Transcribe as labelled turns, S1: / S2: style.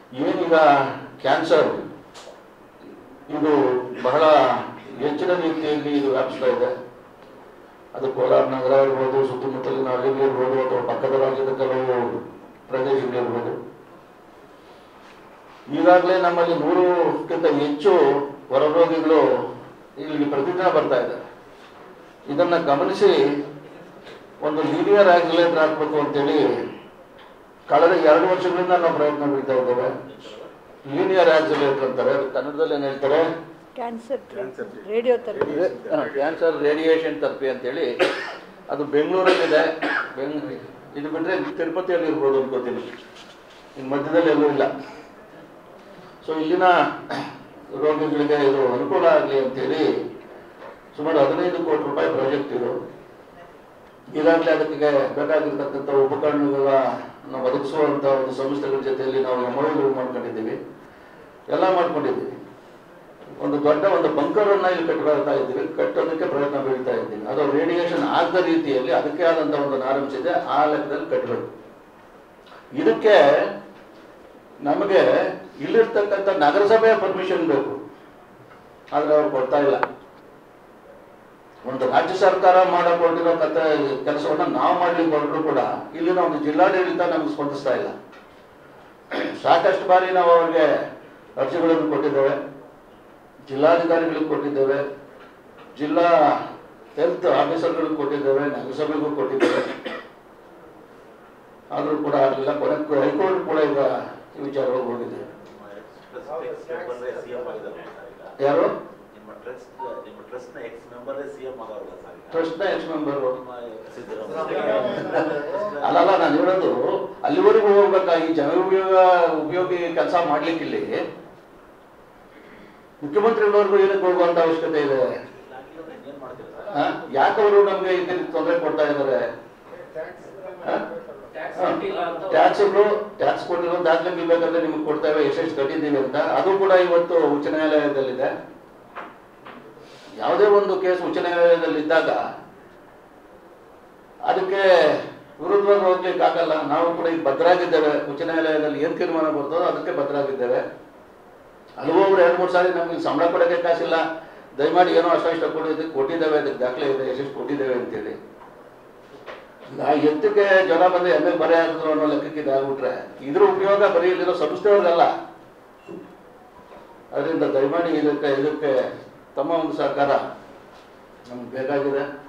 S1: ಏನೀಗ ಕ್ಯಾನ್ಸರ್ ಇದು ಬಹಳ ಹೆಚ್ಚಿನ ರೀತಿಯಲ್ಲಿ ಇದು ವ್ಯಾಪಿಸ್ತಾ ಇದೆ. ಅದು ಕೋಲಾರ ನಗರ ಇರ್ಬೋದು, ಸುತ್ತಮುತ್ತಲಿನ ಹಳ್ಳಿಗಳಿರ್ಬೋದು, ಅಥವಾ ಪಕ್ಕದ ರಾಜ್ಯದ ಕೆಲವು ಪ್ರದೇಶಗಳಿರ್ಬೋದು. ಈಗಾಗಲೇ ನಮ್ಮಲ್ಲಿ 100ಕ್ಕಿಂತ ಹೆಚ್ಚು ಹೊರರೋಗಿಗಳು ಇಲ್ಲಿಗೆ ಪ್ರತಿದಿನ ಬರ್ತಾ ಇದ್ದಾರೆ. ಇದನ್ನು ಗಮನಿಸಿ ಒಂದು ಲೀನಿಯರ್ ಆಕ್ಸಿಲೇಟರ್ ಹಾಕಬೇಕು ಅಂತೇಳಿ ಕಳೆದ 2 ವರ್ಷಗಳಿಂದ ನಾವು ಪ್ರಯತ್ನ ಬೀಳ್ತಾ ಇದ್ದೇವೆ. ಲೀನಿಯರ್ ಆಕ್ಸಿಲೇಟರ್ ಅಂತಾರೆ, ಕನ್ನಡದಲ್ಲಿ ಏನು ಹೇಳ್ತಾರೆ, ಕ್ಯಾನ್ಸರ್ ರೇಡಿಯೇಷನ್ ಥೆರಪಿ ಅಂತೇಳಿ. ಅದು ಬೆಂಗಳೂರಲ್ಲಿದೆ. ಇದು ಬಿಟ್ಟರೆ ತಿರುಪತಿಯಲ್ಲಿ ಇರ್ಬೋದು ಅನ್ಕೋತೀನಿ, ಇನ್ನು ಮಧ್ಯದಲ್ಲಿ ಎಲ್ಲೂ ಇಲ್ಲ. ಸೊ ಇಲ್ಲಿನ ರೋಗಿಗಳಿಗೆ ಇದು ಅನುಕೂಲ ಆಗಲಿ ಅಂತೇಳಿ ಸುಮಾರು 15 ಕೋಟಿ ರೂಪಾಯಿ ಪ್ರಾಜೆಕ್ಟ್ ಇದು. ಈಗಾಗಲೇ ಅದಕ್ಕೆ ಬೇಕಾಗಿರ್ತಕ್ಕಂಥ ಉಪಕರಣಗಳನ್ನು ಒದಗಿಸುವಂಥ ಒಂದು ಸಂಸ್ಥೆಗಳ ಜೊತೆಯಲ್ಲಿ ನಾವು MOU ಮಾಡ್ಕೊಂಡಿದ್ದೀವಿ, ಎಲ್ಲ ಮಾಡ್ಕೊಂಡಿದ್ದೀವಿ. ಒಂದು ದೊಡ್ಡ ಒಂದು ಬಂಕರನ್ನು ಇಲ್ಲಿ ಕಟ್ಟೋದಕ್ಕೆ ಪ್ರಯತ್ನ ಬೀಳ್ತಾ ಇದ್ದೀವಿ. ಅದು ರೇಡಿಯೇಷನ್ ಆಗದ ರೀತಿಯಲ್ಲಿ ಅದಕ್ಕೆ ಆದಂಥ ಒಂದು ನಾರಂಶ ಇದೆ, ಆ ಲೆಕ್ಕದಲ್ಲಿ ಕಟ್ಟಬೇಕು. ಇದಕ್ಕೆ ನಮಗೆ ಇಲ್ಲಿರ್ತಕ್ಕಂಥ ನಗರಸಭೆಯ ಪರ್ಮಿಷನ್ ಬೇಕು, ಆದರೆ ಅವ್ರು ಕೊಡ್ತಾ ಇಲ್ಲ. ಒಂದು ರಾಜ್ಯ ಸರ್ಕಾರ ಮಾಡಿಕೊಟ್ಟಿರೋ ಕೆಲಸವನ್ನು ನಾವು ಮಾಡ್ಲಿಕ್ಕೆ ಹೊರಟರು ಕೂಡ ಇಲ್ಲಿನ ಒಂದು ಜಿಲ್ಲಾಡಳಿತ ನಮ್ಗೆ ಸ್ಪಂದಿಸ್ತಾ ಇಲ್ಲ. ಸಾಕಷ್ಟು ಬಾರಿ ನಾವು ಅವ್ರಿಗೆ ಅರ್ಜಿಗಳನ್ನು ಕೊಟ್ಟಿದ್ದೇವೆ, ಜಿಲ್ಲಾಧಿಕಾರಿಗಳಿಗೆ ಕೊಟ್ಟಿದ್ದೇವೆ, ಜಿಲ್ಲಾ ಹೆಲ್ತ್ ಆಫೀಸರ್ಗಳಿಗೆ ಕೊಟ್ಟಿದ್ದೇವೆ, ನಗರಸಭೆಗೂ ಕೊಟ್ಟಿದ್ದೇವೆ. ಆದರೂ ಕೂಡ ಆಗಲಿಲ್ಲ. ಕೊನೆಗೆ ಹೈಕೋರ್ಟ್ ಕೂಡ ಈಗ ಈ ವಿಚಾರವಾಗಿ ಹೋಗಿದೆ. ಯಾರು ಟ್ರಸ್ಟ್ನ ಎಕ್ಸ್ ಮೆಂಬರು ಅಲ್ಲ, ನಾನು ಹೇಳೋದು ಅಲ್ಲಿವರೆಗೂ ಹೋಗ್ಬೇಕಾ? ಈ ಜನ ಉಪಯೋಗಿ ಕೆಲಸ ಮಾಡ್ಲಿಕ್ಕಿಲ್ಲಿ ಮುಖ್ಯಮಂತ್ರಿಗಳವರೆಗೂ ಏನಕ್ಕೆ ಹೋಗುವಂತ ಅವಶ್ಯಕತೆ ಇದೆ? ಯಾಕವರು ನಮ್ಗೆ ಇದಕ್ಕೆ ತೊಂದರೆ ಕೊಡ್ತಾ ಇದ್ದಾರೆ? ಟ್ಯಾಕ್ಸ್ ಕೊಟ್ಟಿರೋ ದಾಖಲೆ ಬೇಕಾದ್ರೆ ನಿಮ್ಗೆ ಕೊಡ್ತೇವೆ, ಎಷ್ಟೆಷ್ಟು ಕಟ್ಟಿದ್ದೀವಿ ಅಂತ. ಅದು ಕೂಡ ಇವತ್ತು ಉಚ್ಚ ನ್ಯಾಯಾಲಯದಲ್ಲಿದೆ. ಯಾವುದೇ ಒಂದು ಕೇಸ್ ಉಚ್ಚ ನ್ಯಾಯಾಲಯದಲ್ಲಿದ್ದಾಗ ಅದಕ್ಕೆ ವಿರುದ್ಧವಾಗಿ ಹೋಗ್ಲಿಕ್ಕೆ ಆಗಲ್ಲ. ನಾವು ಕೂಡ ಈಗ ಭದ್ರಾಗಿದ್ದೇವೆ. ಉಚ್ಚ ನ್ಯಾಯಾಲಯದಲ್ಲಿ ಏನು ತೀರ್ಮಾನ ಬರ್ತದೋ ಅದಕ್ಕೆ ಭದ್ರಾಗಿದ್ದೇವೆ. ಅಲ್ಲಿಗೂ ಒಬ್ರು 2-3 ಸಾರಿ ನಮ್ಗೆ ಸಂಬಳ ಕೊಡೋಕ್ಕೆ ಕಾಸಿಲ್ಲ, ದಯಮಾಡಿ ಏನೋ ಅಷ್ಟ ಕೊಟ್ಟಿದ್ದೇವೆ, ಅದಕ್ಕೆ ದಾಖಲೆ ಇದೆ, ಎಷ್ಟೆಷ್ಟು ಕೊಟ್ಟಿದ್ದೇವೆ ಅಂತೇಳಿ. ಎತ್ತಕ್ಕೆ ಜ್ವರ ಬಂದು ಎಮ್ಮೆಗೆ ಬರೆ ಆಗಿದ್ರು ಅನ್ನೋ ಲೆಕ್ಕಕ್ಕೆ ಇದಾಗ್ಬಿಟ್ರೆ ಇದ್ರ ಉಪಯೋಗ ಬರೀ ಇಲ್ಲಿರೋ ಸಂಸ್ಥೆಯವ್ರಿಗಲ್ಲ. ಅದರಿಂದ ದಯಮಾಡಿ ಇದಕ್ಕೆ ತಮ್ಮ ಒಂದು ಸಹಕಾರ ನಮ್ಗೆ ಬೇಕಾಗಿದೆ.